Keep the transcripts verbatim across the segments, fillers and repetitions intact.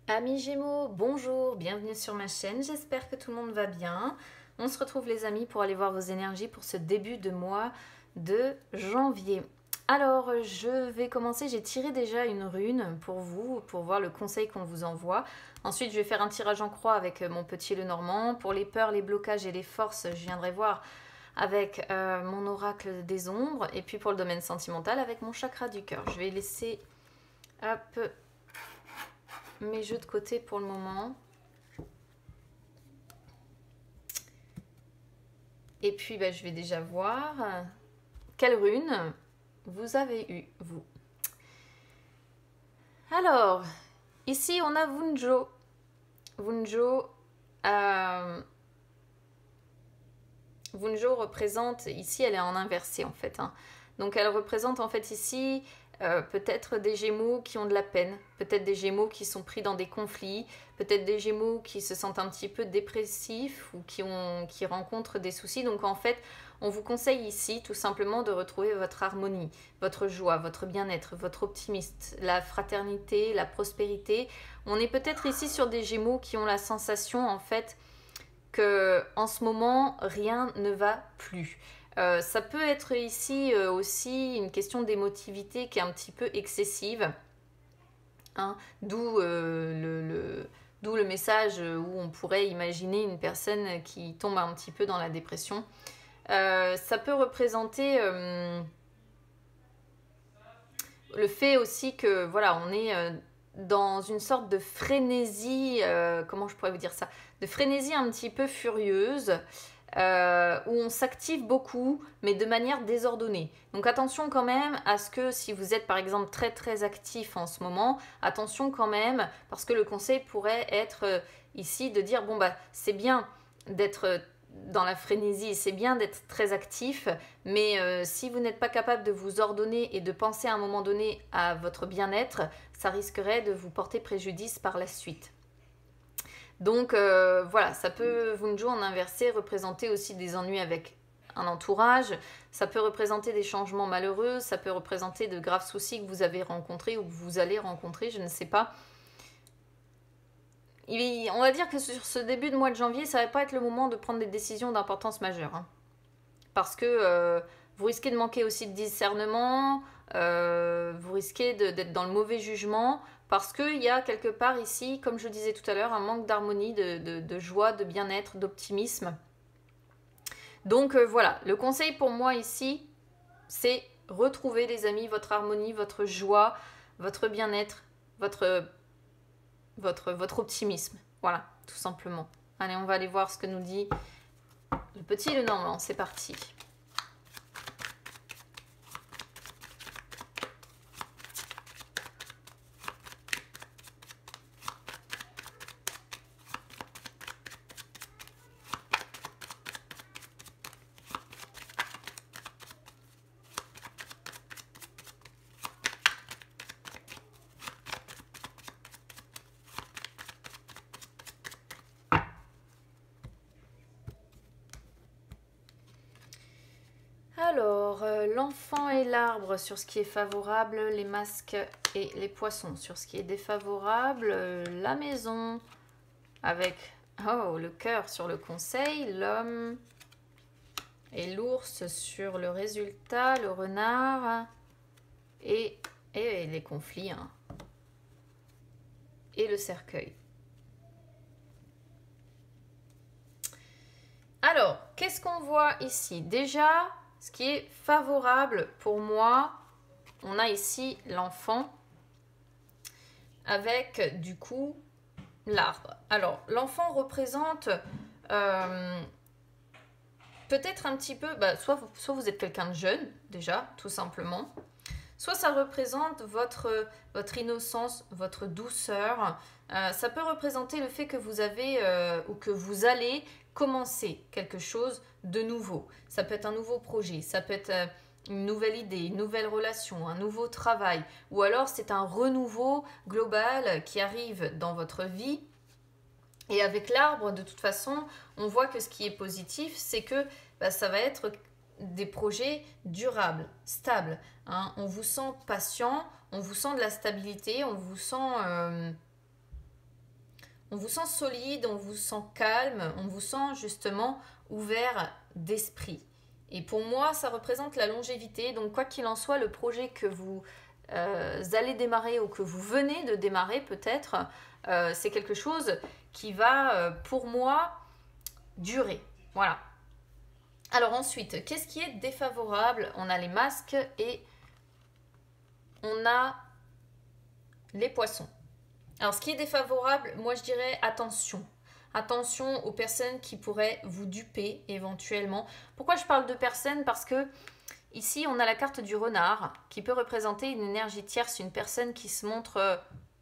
Amis Gémeaux, bonjour, bienvenue sur ma chaîne, j'espère que tout le monde va bien. On se retrouve les amis pour aller voir vos énergies pour ce début de mois de janvier. Alors je vais commencer, j'ai tiré déjà une rune pour vous, pour voir le conseil qu'on vous envoie. Ensuite je vais faire un tirage en croix avec mon petit Lenormand. Pour les peurs, les blocages et les forces, je viendrai voir avec euh, mon oracle des ombres. Et puis pour le domaine sentimental avec mon chakra du cœur. Je vais laisser hop, mes jeux de côté pour le moment. Et puis bah, je vais déjà voir quelle rune vous avez eu, vous. Alors, ici on a Wunjo. Wunjo, euh, Wunjo représente, ici elle est en inversé en fait. Hein. Donc elle représente en fait ici euh, peut-être des Gémeaux qui ont de la peine, peut-être des Gémeaux qui sont pris dans des conflits, peut-être des Gémeaux qui se sentent un petit peu dépressifs ou qui, ont, qui rencontrent des soucis. Donc en fait, on vous conseille ici tout simplement de retrouver votre harmonie, votre joie, votre bien-être, votre optimisme, la fraternité, la prospérité. On est peut-être ici sur des Gémeaux qui ont la sensation en fait que en ce moment rien ne va plus. Euh, ça peut être ici euh, aussi une question d'émotivité qui est un petit peu excessive, hein, d'où euh, le, le, d'où le message où on pourrait imaginer une personne qui tombe un petit peu dans la dépression. Euh, ça peut représenter euh, le fait aussi que voilà, on est euh, dans une sorte de frénésie, euh, comment je pourrais vous dire ça, de frénésie un petit peu furieuse, euh, où on s'active beaucoup, mais de manière désordonnée. Donc attention quand même à ce que si vous êtes par exemple très très actif en ce moment, attention quand même, parce que le conseil pourrait être euh, ici de dire, bon bah c'est bien d'être dans la frénésie, c'est bien d'être très actif, mais euh, si vous n'êtes pas capable de vous ordonner et de penser à un moment donné à votre bien-être, ça risquerait de vous porter préjudice par la suite. Donc euh, voilà, ça peut, Wunjo en inversé, représenter aussi des ennuis avec un entourage, ça peut représenter des changements malheureux, ça peut représenter de graves soucis que vous avez rencontrés ou que vous allez rencontrer, je ne sais pas. Il, on va dire que sur ce début de mois de janvier, ça ne va pas être le moment de prendre des décisions d'importance majeure. Hein. Parce que euh, vous risquez de manquer aussi de discernement, euh, vous risquez d'être dans le mauvais jugement, parce qu'il y a quelque part ici, comme je disais tout à l'heure, un manque d'harmonie, de, de, de joie, de bien-être, d'optimisme. Donc euh, voilà, le conseil pour moi ici, c'est retrouver les amis, votre harmonie, votre joie, votre bien-être, votre, votre, votre optimisme. Voilà, tout simplement. Allez, on va aller voir ce que nous dit le petit Lenormand, c'est parti. Alors, euh, l'enfant et l'arbre sur ce qui est favorable, les masques et les poissons sur ce qui est défavorable, euh, la maison avec oh, le cœur sur le conseil, l'homme et l'ours sur le résultat, le renard et, et les conflits hein, et le cercueil. Alors, qu'est-ce qu'on voit ici? Déjà, ce qui est favorable pour moi, on a ici l'enfant avec du coup l'arbre. Alors, l'enfant représente euh, peut-être un petit peu, bah, soit, soit vous êtes quelqu'un de jeune, déjà, tout simplement, soit ça représente votre, votre innocence, votre douceur. Euh, ça peut représenter le fait que vous avez euh, ou que vous allez commencer quelque chose de nouveau. Ça peut être un nouveau projet, ça peut être euh, une nouvelle idée, une nouvelle relation, un nouveau travail, ou alors c'est un renouveau global qui arrive dans votre vie. Et avec l'arbre, de toute façon, on voit que ce qui est positif, c'est que bah, ça va être des projets durables, stables. Hein. On vous sent patient, on vous sent de la stabilité, on vous sent... Euh, on vous sent solide, on vous sent calme, on vous sent justement ouvert d'esprit. Et pour moi, ça représente la longévité. Donc quoi qu'il en soit, le projet que vous euh, allez démarrer ou que vous venez de démarrer peut-être, euh, c'est quelque chose qui va, euh, pour moi, durer. Voilà. Alors ensuite, qu'est-ce qui est défavorable? On a les masques et on a les poissons. Alors ce qui est défavorable, moi je dirais attention. Attention aux personnes qui pourraient vous duper éventuellement. Pourquoi je parle de personnes? Parce que ici on a la carte du renard qui peut représenter une énergie tierce, une personne qui se montre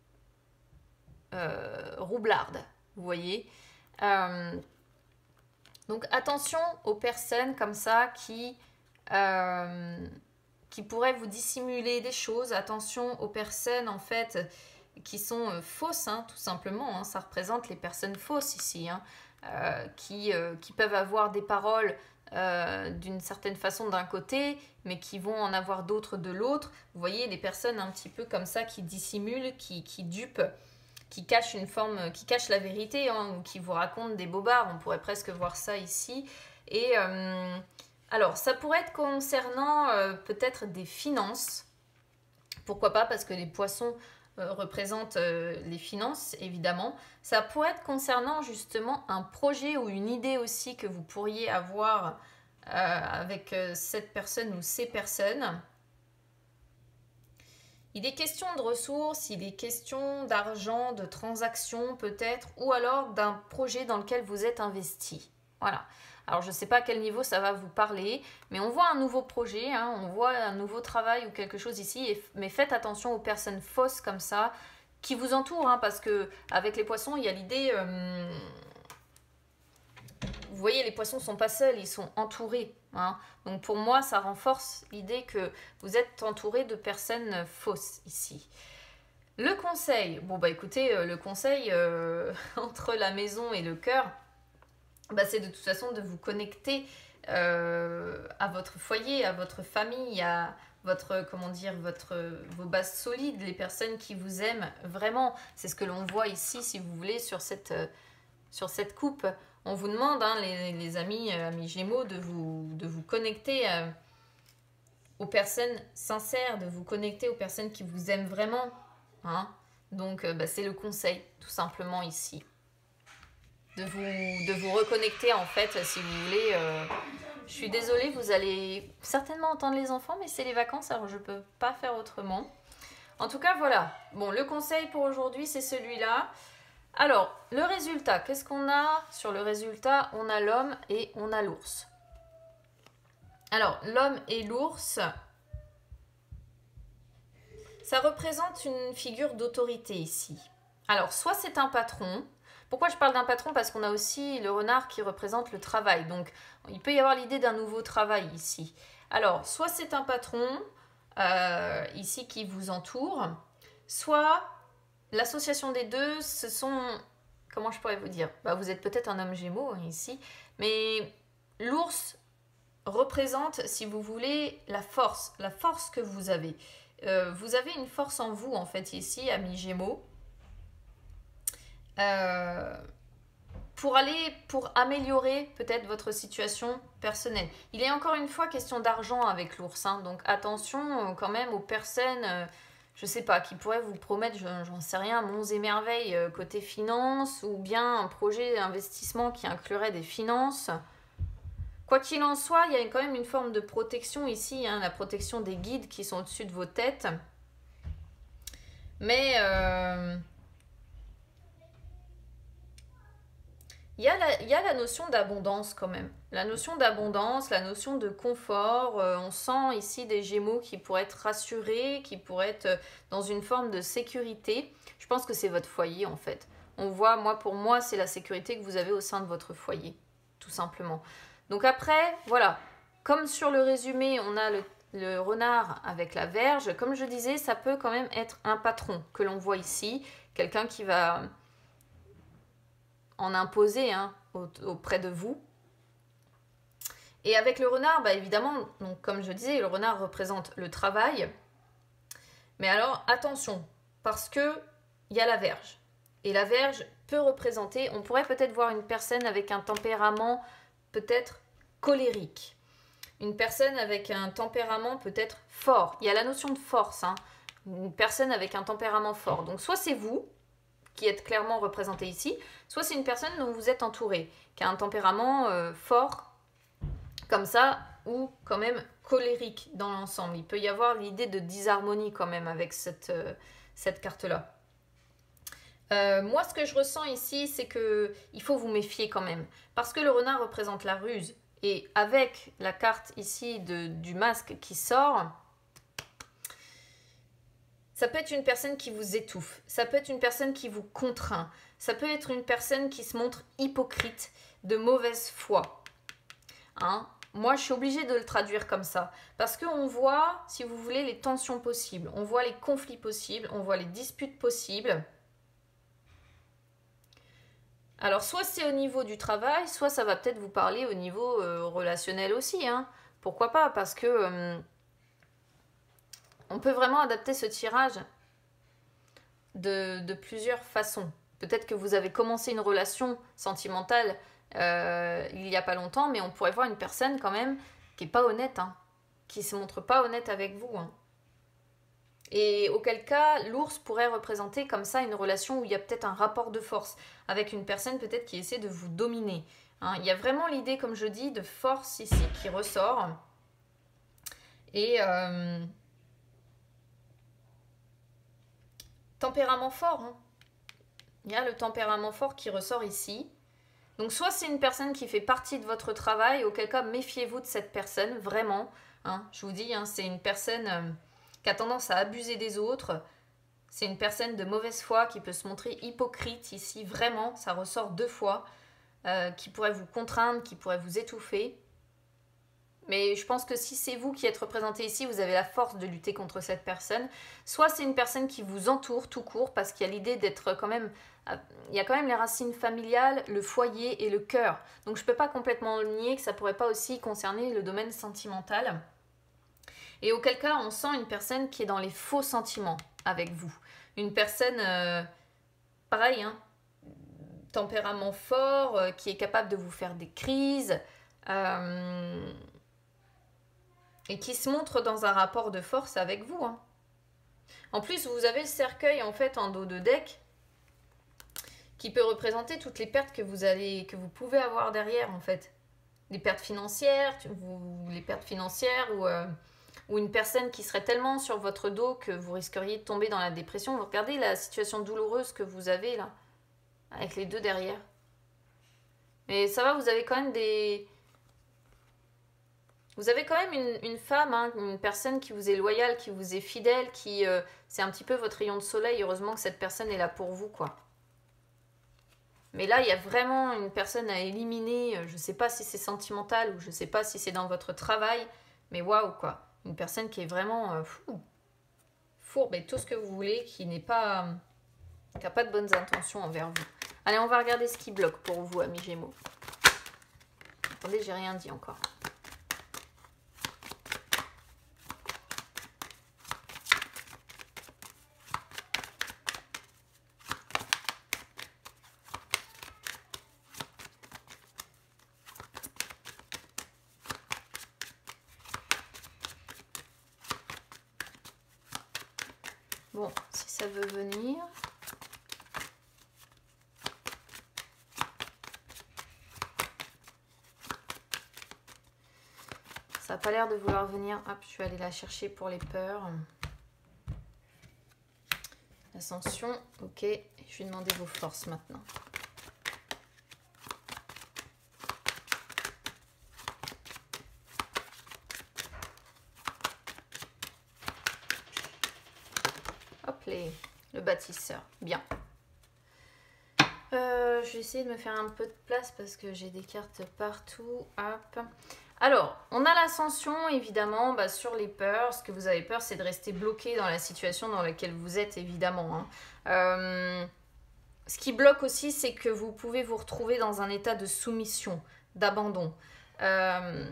euh, roublarde, vous voyez. Euh, donc attention aux personnes comme ça qui, euh, qui pourraient vous dissimuler des choses. Attention aux personnes en fait qui sont euh, fausses, hein, tout simplement. Hein. Ça représente les personnes fausses ici, hein, euh, qui, euh, qui peuvent avoir des paroles euh, d'une certaine façon d'un côté, mais qui vont en avoir d'autres de l'autre. Vous voyez, des personnes un petit peu comme ça qui dissimulent, qui, qui dupent, qui cachent une forme, qui cachent la vérité, hein, ou qui vous racontent des bobards. On pourrait presque voir ça ici. Et euh, alors, ça pourrait être concernant euh, peut-être des finances. Pourquoi pas? Parce que les poissons Euh, représente euh, les finances, évidemment. Ça pourrait être concernant justement un projet ou une idée aussi que vous pourriez avoir euh, avec euh, cette personne ou ces personnes. Il est question de ressources, il est question d'argent, de transactions peut-être, ou alors d'un projet dans lequel vous êtes investi. Voilà. Alors, je ne sais pas à quel niveau ça va vous parler, mais on voit un nouveau projet, hein, on voit un nouveau travail ou quelque chose ici, et, mais faites attention aux personnes fausses comme ça, qui vous entourent, hein, parce que avec les poissons, il y a l'idée... Euh, vous voyez, les poissons ne sont pas seuls, ils sont entourés. Hein. Donc, pour moi, ça renforce l'idée que vous êtes entouré de personnes fausses ici. Le conseil, bon bah écoutez, le conseil euh, entre la maison et le cœur, bah, c'est de toute façon de vous connecter euh, à votre foyer, à votre famille, à votre, comment dire, votre, vos bases solides, les personnes qui vous aiment vraiment. C'est ce que l'on voit ici, si vous voulez, sur cette, sur cette coupe. On vous demande, hein, les, les amis, euh, amis Gémeaux, de vous, de vous connecter euh, aux personnes sincères, de vous connecter aux personnes qui vous aiment vraiment. Hein. Donc, euh, bah, c'est le conseil, tout simplement, ici. De vous, de vous reconnecter en fait, si vous voulez. Euh, je suis désolée, vous allez certainement entendre les enfants, mais c'est les vacances, alors je ne peux pas faire autrement. En tout cas, voilà. Bon, le conseil pour aujourd'hui, c'est celui-là. Alors, le résultat, qu'est-ce qu'on a? Sur le résultat, on a l'homme et on a l'ours. Alors, l'homme et l'ours, ça représente une figure d'autorité ici. Alors, soit c'est un patron. Pourquoi je parle d'un patron? Parce qu'on a aussi le renard qui représente le travail. Donc, il peut y avoir l'idée d'un nouveau travail ici. Alors, soit c'est un patron, euh, ici, qui vous entoure, soit l'association des deux, ce sont... Comment je pourrais vous dire? Bah, vous êtes peut-être un homme Gémeaux, hein, ici, mais l'ours représente, si vous voulez, la force, la force que vous avez. Euh, vous avez une force en vous, en fait, ici, amis Gémeaux. Euh, pour aller, pour améliorer peut-être votre situation personnelle. Il est encore une fois question d'argent avec l'ours, hein, donc attention quand même aux personnes, euh, je sais pas, qui pourraient vous promettre, j'en sais rien, monts et merveilles euh, côté finance, ou bien un projet d'investissement qui inclurait des finances. Quoi qu'il en soit, il y a quand même une forme de protection ici, hein, la protection des guides qui sont au-dessus de vos têtes. Mais... Euh, Il y, a la, il y a la notion d'abondance quand même. La notion d'abondance, la notion de confort. Euh, on sent ici des Gémeaux qui pourraient être rassurés, qui pourraient être dans une forme de sécurité. Je pense que c'est votre foyer en fait. On voit, moi pour moi, c'est la sécurité que vous avez au sein de votre foyer, tout simplement. Donc après, voilà. Comme sur le résumé, on a le, le renard avec la verge. Comme je disais, ça peut quand même être un patron que l'on voit ici. Quelqu'un qui va... en imposer, hein, auprès de vous. Et avec le renard, bah évidemment, donc comme je disais, le renard représente le travail. Mais alors, attention, parce que il y a la verge. Et la Vierge peut représenter, on pourrait peut-être voir une personne avec un tempérament peut-être colérique. Une personne avec un tempérament peut-être fort. Il y a la notion de force, hein. Une personne avec un tempérament fort. Donc soit c'est vous qui êtes clairement représenté ici, soit c'est une personne dont vous êtes entouré, qui a un tempérament euh, fort, comme ça, ou quand même colérique dans l'ensemble. Il peut y avoir l'idée de disharmonie quand même avec cette, euh, cette carte-là. Euh, moi, ce que je ressens ici, c'est que il faut vous méfier quand même. Parce que le renard représente la ruse. Et avec la carte ici de, du masque qui sort, ça peut être une personne qui vous étouffe. Ça peut être une personne qui vous contraint. Ça peut être une personne qui se montre hypocrite, de mauvaise foi. Hein? Moi, je suis obligée de le traduire comme ça. Parce qu'on voit, si vous voulez, les tensions possibles. On voit les conflits possibles. On voit les disputes possibles. Alors, soit c'est au niveau du travail, soit ça va peut-être vous parler au niveau euh, relationnel aussi. Hein. Pourquoi pas? Parce que euh, on peut vraiment adapter ce tirage de, de plusieurs façons. Peut-être que vous avez commencé une relation sentimentale euh, il n'y a pas longtemps, mais on pourrait voir une personne quand même qui n'est pas honnête, hein, qui ne se montre pas honnête avec vous. Hein. Et auquel cas, l'ours pourrait représenter comme ça une relation où il y a peut-être un rapport de force avec une personne peut-être qui essaie de vous dominer. Hein, il y a vraiment l'idée, comme je dis, de force ici qui ressort. Et euh, tempérament fort. Hein. Il y a le tempérament fort qui ressort ici. Donc soit c'est une personne qui fait partie de votre travail, auquel cas méfiez-vous de cette personne, vraiment. Hein, je vous dis, hein, c'est une personne... Euh, qui a tendance à abuser des autres. C'est une personne de mauvaise foi qui peut se montrer hypocrite ici, vraiment, ça ressort deux fois, euh, qui pourrait vous contraindre, qui pourrait vous étouffer. Mais je pense que si c'est vous qui êtes représenté ici, vous avez la force de lutter contre cette personne. Soit c'est une personne qui vous entoure tout court, parce qu'il y a l'idée d'être quand même... Il y a quand même les racines familiales, le foyer et le cœur. Donc je ne peux pas complètement nier que ça ne pourrait pas aussi concerner le domaine sentimental. Et auquel cas, on sent une personne qui est dans les faux sentiments avec vous. Une personne, euh, pareil, hein, tempérament fort, euh, qui est capable de vous faire des crises, euh, et qui se montre dans un rapport de force avec vous. Hein. En plus, vous avez le cercueil, en fait, en dos de deck, qui peut représenter toutes les pertes que vous, allez, que vous pouvez avoir derrière, en fait. Les pertes financières, vous, les pertes financières, ou... Euh, ou une personne qui serait tellement sur votre dos que vous risqueriez de tomber dans la dépression. Vous regardez la situation douloureuse que vous avez là, avec les deux derrière. Mais ça va, vous avez quand même des... Vous avez quand même une, une femme, hein, une personne qui vous est loyale, qui vous est fidèle, qui... Euh, c'est un petit peu votre rayon de soleil. Heureusement que cette personne est là pour vous, quoi. Mais là, il y a vraiment une personne à éliminer. Je ne sais pas si c'est sentimental ou je ne sais pas si c'est dans votre travail. Mais waouh, quoi. Une personne qui est vraiment euh, fou, fourbe et tout ce que vous voulez, qui n'est pas, euh, qui n'a pas de bonnes intentions envers vous. Allez, on va regarder ce qui bloque pour vous, amis Gémeaux. Attendez, j'ai rien dit encore. Bon, si ça veut venir. Ça n'a pas l'air de vouloir venir. Hop, je vais aller la chercher pour les peurs. L'ascension, ok. Je vais demander vos forces maintenant. Le bâtisseur, bien. Euh, je vais essayer de me faire un peu de place parce que j'ai des cartes partout. Hop. Alors, on a l'ascension, évidemment, bah, sur les peurs. Ce que vous avez peur, c'est de rester bloqué dans la situation dans laquelle vous êtes, évidemment. Hein. Euh, ce qui bloque aussi, c'est que vous pouvez vous retrouver dans un état de soumission, d'abandon. Euh,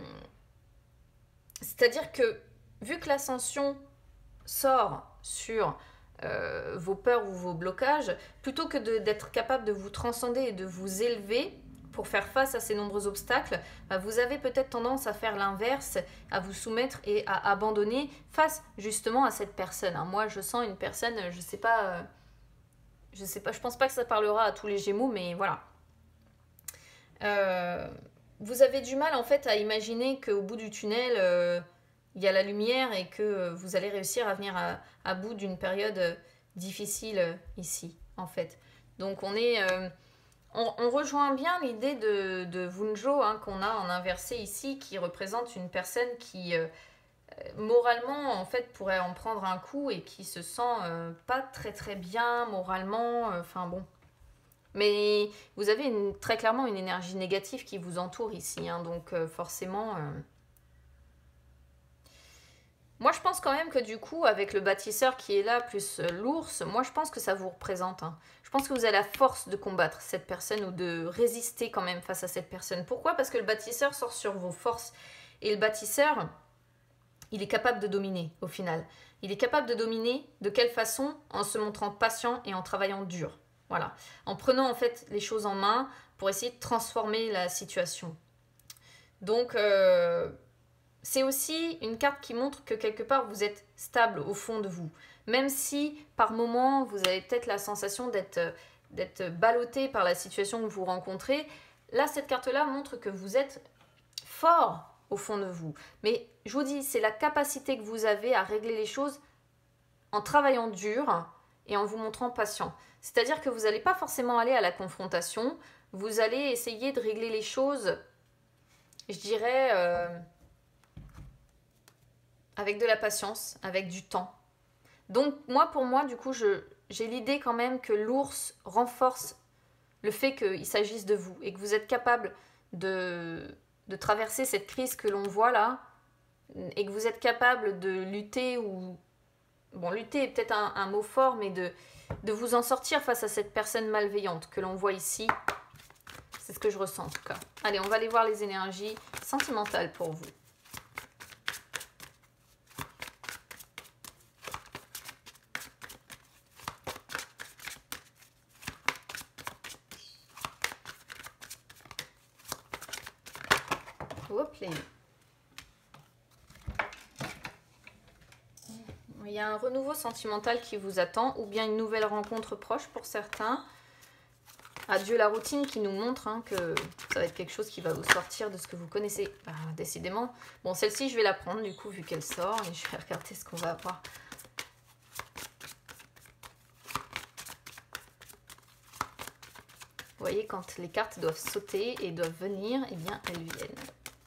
C'est-à-dire que, vu que l'ascension sort sur... euh, vos peurs ou vos blocages, plutôt que d'être capable de vous transcender et de vous élever pour faire face à ces nombreux obstacles, bah vous avez peut-être tendance à faire l'inverse, à vous soumettre et à abandonner face justement à cette personne. Hein. Moi, je sens une personne, je sais pas, euh, je sais pas, je pense pas que ça parlera à tous les Gémeaux, mais voilà. Euh, vous avez du mal en fait à imaginer qu'au bout du tunnel, euh, il y a la lumière et que vous allez réussir à venir à, à bout d'une période difficile ici, en fait. Donc on est... Euh, On, on rejoint bien l'idée de, de Wunjo hein, qu'on a en inversé ici, qui représente une personne qui, euh, moralement, en fait, pourrait en prendre un coup et qui se sent euh, pas très très bien moralement. Enfin euh, bon. Mais vous avez une, très clairement une énergie négative qui vous entoure ici, hein, donc euh, forcément... Euh... Moi, je pense quand même que du coup, avec le bâtisseur qui est là, plus euh, l'ours, moi, je pense que ça vous représente. Hein. Je pense que vous avez la force de combattre cette personne ou de résister quand même face à cette personne. Pourquoi? Parce que le bâtisseur sort sur vos forces. Et le bâtisseur, il est capable de dominer au final. Il est capable de dominer de quelle façon? En se montrant patient et en travaillant dur. Voilà. En prenant en fait les choses en main pour essayer de transformer la situation. Donc... Euh... C'est aussi une carte qui montre que quelque part vous êtes stable au fond de vous. Même si par moment vous avez peut-être la sensation d'être d'être ballotté par la situation que vous rencontrez, là cette carte-là montre que vous êtes fort au fond de vous. Mais je vous dis, c'est la capacité que vous avez à régler les choses en travaillant dur et en vous montrant patient. C'est-à-dire que vous n'allez pas forcément aller à la confrontation, vous allez essayer de régler les choses, je dirais... Euh, avec de la patience, avec du temps. Donc moi, pour moi, du coup, je, j'ai l'idée quand même que l'ours renforce le fait qu'il s'agisse de vous et que vous êtes capable de, de traverser cette crise que l'on voit là et que vous êtes capable de lutter ou... Bon, lutter est peut-être un, un mot fort, mais de, de vous en sortir face à cette personne malveillante que l'on voit ici. C'est ce que je ressens en tout cas. Allez, on va aller voir les énergies sentimentales pour vous. Hop là. Il y a un renouveau sentimental qui vous attend, ou bien une nouvelle rencontre proche pour certains. Adieu la routine qui nous montre hein, que ça va être quelque chose qui va vous sortir de ce que vous connaissez. Ah, décidément. Bon, celle-ci, je vais la prendre du coup, vu qu'elle sort, et je vais regarder ce qu'on va avoir. Vous voyez, quand les cartes doivent sauter et doivent venir, eh bien, elles viennent.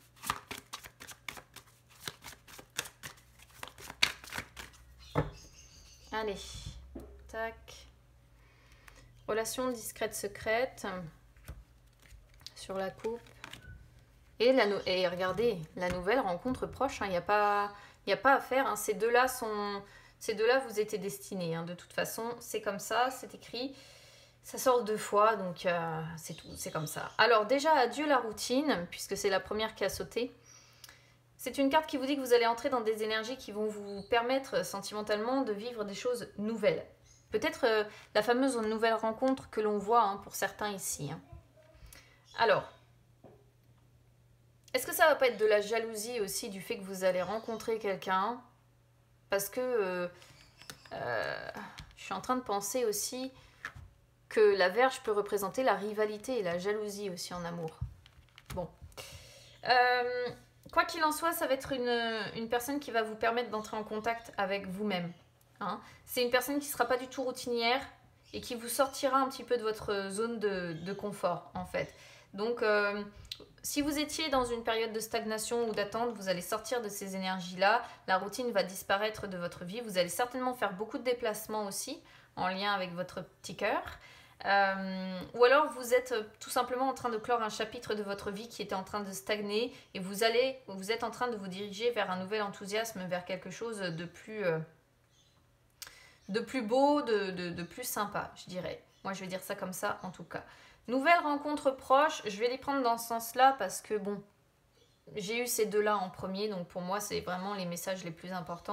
Allez, tac. Relation discrète secrète sur la coupe. Et, la no et regardez, la nouvelle rencontre proche, il hein, n'y a, pas, y a pas à faire. Hein, ces deux-là sont, ces deux-là vous étaient destinés. Hein, de toute façon, c'est comme ça, c'est écrit. Ça sort deux fois, donc euh, c'est tout, c'est comme ça. Alors déjà, adieu la routine, puisque c'est la première qui a sauté. C'est une carte qui vous dit que vous allez entrer dans des énergies qui vont vous permettre sentimentalement de vivre des choses nouvelles. Peut-être euh, la fameuse nouvelle rencontre que l'on voit hein, pour certains ici. Hein. Alors, est-ce que ça va pas être de la jalousie aussi du fait que vous allez rencontrer quelqu'un? Parce que euh, euh, je suis en train de penser aussi que la Vierge peut représenter la rivalité et la jalousie aussi en amour. Bon. Euh... Quoi qu'il en soit, ça va être une, une personne qui va vous permettre d'entrer en contact avec vous-même. Hein. C'est une personne qui ne sera pas du tout routinière et qui vous sortira un petit peu de votre zone de, de confort, en fait. Donc, euh, si vous étiez dans une période de stagnation ou d'attente, vous allez sortir de ces énergies-là. La routine va disparaître de votre vie. Vous allez certainement faire beaucoup de déplacements aussi, en lien avec votre petit cœur. Euh, ou alors vous êtes tout simplement en train de clore un chapitre de votre vie qui était en train de stagner et vous allez, vous êtes en train de vous diriger vers un nouvel enthousiasme, vers quelque chose de plus, euh, de plus beau, de, de, de plus sympa, je dirais. Moi, je vais dire ça comme ça, en tout cas. Nouvelle rencontre proche, je vais les prendre dans ce sens-là parce que, bon, j'ai eu ces deux-là en premier, donc pour moi, c'est vraiment les messages les plus importants.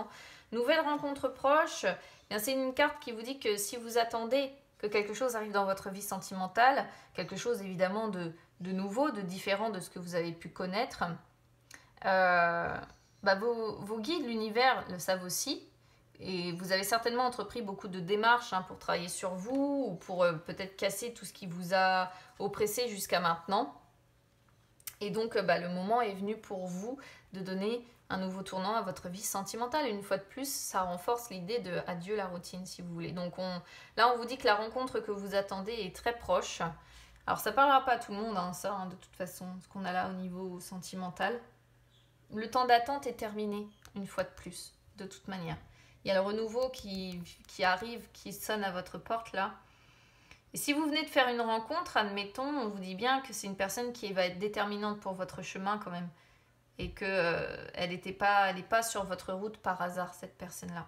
Nouvelle rencontre proche, eh bien c'est une carte qui vous dit que si vous attendez que quelque chose arrive dans votre vie sentimentale, quelque chose évidemment de, de nouveau, de différent de ce que vous avez pu connaître, euh, bah vos, vos guides, l'univers le savent aussi. Et vous avez certainement entrepris beaucoup de démarches hein, pour travailler sur vous ou pour euh, peut-être casser tout ce qui vous a oppressé jusqu'à maintenant. Et donc, euh, bah, le moment est venu pour vous de donner un nouveau tournant à votre vie sentimentale. Et une fois de plus, ça renforce l'idée de adieu la routine, si vous voulez. Donc on, là, on vous dit que la rencontre que vous attendez est très proche. Alors, ça ne parlera pas à tout le monde, hein, ça, hein, de toute façon, ce qu'on a là au niveau sentimental. Le temps d'attente est terminé, une fois de plus, de toute manière. Il y a le renouveau qui, qui arrive, qui sonne à votre porte là. Et si vous venez de faire une rencontre, admettons, on vous dit bien que c'est une personne qui va être déterminante pour votre chemin quand même. Et qu'elle euh, n'était pas, elle n'est pas sur votre route par hasard, cette personne-là.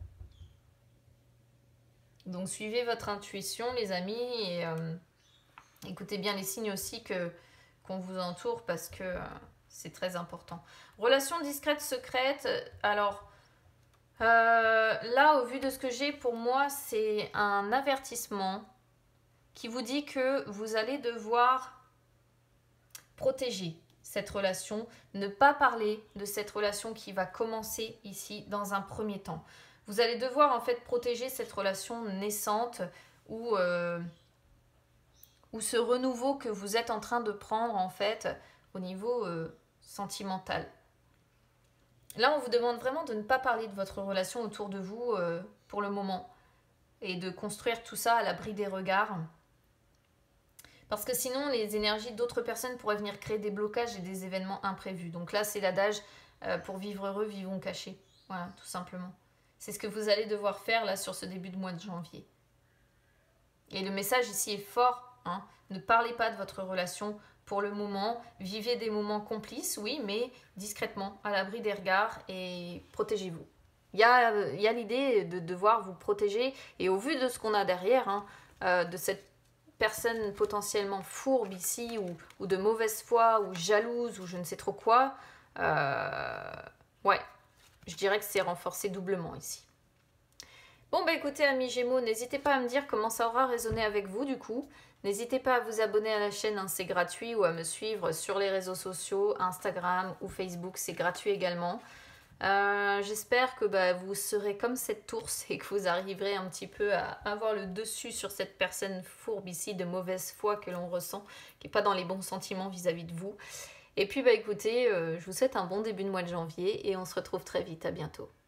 Donc suivez votre intuition, les amis, et euh, écoutez bien les signes aussi que, qu'on vous entoure parce que euh, c'est très important. Relation discrète, secrète, alors... Euh, là, au vu de ce que j'ai, pour moi, c'est un avertissement qui vous dit que vous allez devoir protéger cette relation, ne pas parler de cette relation qui va commencer ici dans un premier temps. Vous allez devoir en fait protéger cette relation naissante ou, euh, ou ce renouveau que vous êtes en train de prendre en fait au niveau euh, sentimental. Là, on vous demande vraiment de ne pas parler de votre relation autour de vous euh, pour le moment et de construire tout ça à l'abri des regards. Parce que sinon, les énergies d'autres personnes pourraient venir créer des blocages et des événements imprévus. Donc là, c'est l'adage euh, pour vivre heureux, vivons cachés. Voilà, tout simplement. C'est ce que vous allez devoir faire là sur ce début de mois de janvier. Et le message ici est fort. Hein. Ne parlez pas de votre relation pour le moment. Vivez des moments complices, oui, mais discrètement, à l'abri des regards et protégez-vous. Il y a, il y a l'idée de devoir vous protéger. Et au vu de ce qu'on a derrière, hein, euh, de cette personne potentiellement fourbe ici, ou, ou de mauvaise foi, ou jalouse, ou je ne sais trop quoi, euh, ouais, je dirais que c'est renforcé doublement ici. Bon bah écoutez amis Gémeaux, n'hésitez pas à me dire comment ça aura résonné avec vous du coup. N'hésitez pas à vous abonner à la chaîne, hein, c'est gratuit, ou à me suivre sur les réseaux sociaux, Instagram ou Facebook, c'est gratuit également. Euh, J'espère que bah, vous serez comme cette ours et que vous arriverez un petit peu à avoir le dessus sur cette personne fourbe ici de mauvaise foi que l'on ressent, qui n'est pas dans les bons sentiments vis-à-vis de vous. Et puis bah écoutez, euh, je vous souhaite un bon début de mois de janvier et on se retrouve très vite, à bientôt.